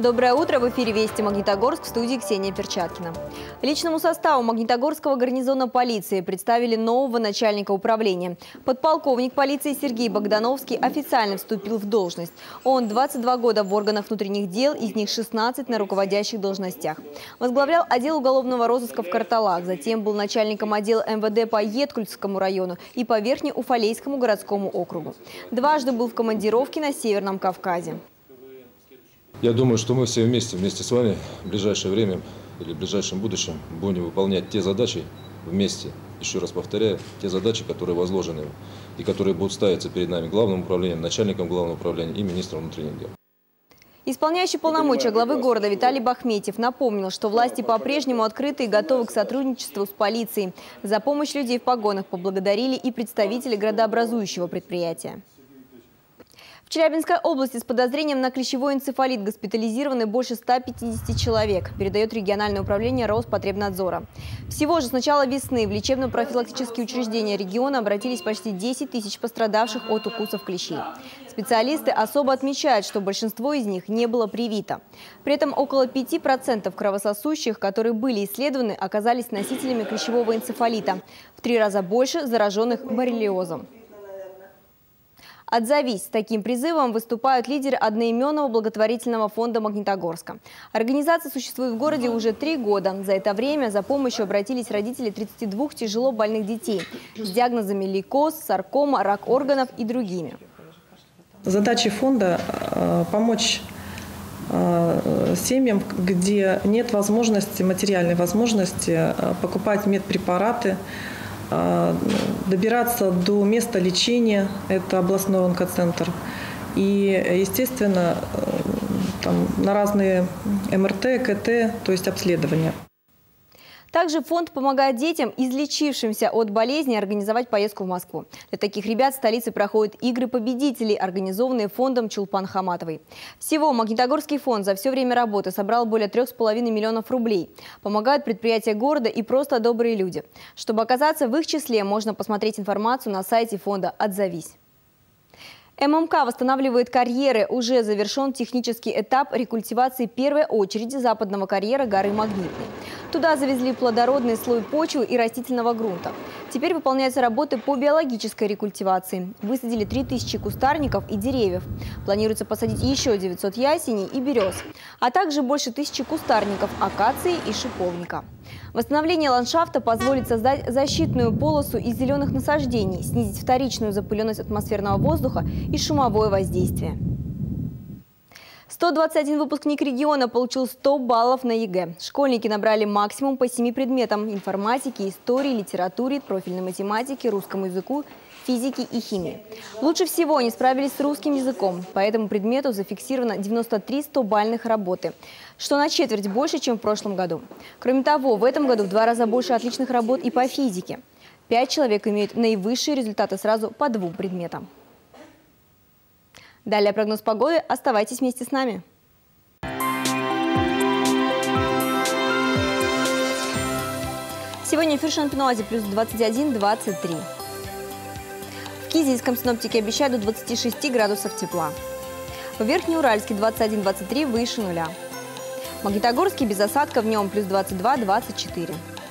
Доброе утро! В эфире «Вести Магнитогорск», в студии Ксения Перчаткина. Личному составу Магнитогорского гарнизона полиции представили нового начальника управления. Подполковник полиции Сергей Богдановский официально вступил в должность. Он 22 года в органах внутренних дел, из них 16 на руководящих должностях. Возглавлял отдел уголовного розыска в Карталах, затем был начальником отдела МВД по Еткульскому району и по Верхнеуфалейскому городскому округу. Дважды был в командировке на Северном Кавказе. Я думаю, что мы все вместе с вами в ближайшее время или в ближайшем будущем будем выполнять те задачи вместе, еще раз повторяю, те задачи, которые возложены и которые будут ставиться перед нами главным управлением, начальником главного управления и министром внутренних дел. Исполняющий полномочия главы города Виталий Бахметьев напомнил, что власти по-прежнему открыты и готовы к сотрудничеству с полицией. За помощь людей в погонах поблагодарили и представители градообразующего предприятия. В Челябинской области с подозрением на клещевой энцефалит госпитализированы больше 150 человек, передает региональное управление Роспотребнадзора. Всего же с начала весны в лечебно-профилактические учреждения региона обратились почти 10 тысяч пострадавших от укусов клещей. Специалисты особо отмечают, что большинство из них не было привито. При этом около 5% кровососущих, которые были исследованы, оказались носителями клещевого энцефалита. В 3 раза больше зараженных боррелиозом. «Отзовись!» С таким призывом выступают лидеры одноименного благотворительного фонда Магнитогорска. Организация существует в городе уже 3 года. За это время за помощью обратились родители 32 тяжело больных детей с диагнозами лейкоз, саркома, рак органов и другими. Задача фонда – помочь семьям, где нет возможности, материальной возможности покупать медпрепараты, добираться до места лечения, это областной онкоцентр, и, естественно, там, на разные МРТ, КТ, то есть обследования. Также фонд помогает детям, излечившимся от болезни, организовать поездку в Москву. Для таких ребят в столице проходят игры победителей, организованные фондом Чулпан Хаматовой. Всего Магнитогорский фонд за все время работы собрал более 3,5 миллионов рублей. Помогают предприятия города и просто добрые люди. Чтобы оказаться в их числе, можно посмотреть информацию на сайте фонда «Отзовись». ММК восстанавливает карьеры. Уже завершен технический этап рекультивации первой очереди западного карьера горы Магнитной. Туда завезли плодородный слой почвы и растительного грунта. Теперь выполняются работы по биологической рекультивации. Высадили 3000 кустарников и деревьев. Планируется посадить еще 900 ясеней и берез, а также больше 1000 кустарников, акации и шиповника. Восстановление ландшафта позволит создать защитную полосу из зеленых насаждений, снизить вторичную запыленность атмосферного воздуха и шумовое воздействие. 121 выпускник региона получил 100 баллов на ЕГЭ. Школьники набрали максимум по 7 предметам – информатике, истории, литературе, профильной математике, русскому языку, физике и химии. Лучше всего они справились с русским языком. По этому предмету зафиксировано 93 100-бальных работы, что на четверть больше, чем в прошлом году. Кроме того, в этом году в 2 раза больше отличных работ и по физике. 5 человек имеют наивысшие результаты сразу по 2 предметам. Далее прогноз погоды. Оставайтесь вместе с нами. Сегодня в Фершан-Пенуазе плюс 21-23. В Кизильском синоптики обещают до 26 градусов тепла. В Верхнеуральске 21-23 выше нуля. В Магнитогорске без осадков днем плюс 22-24.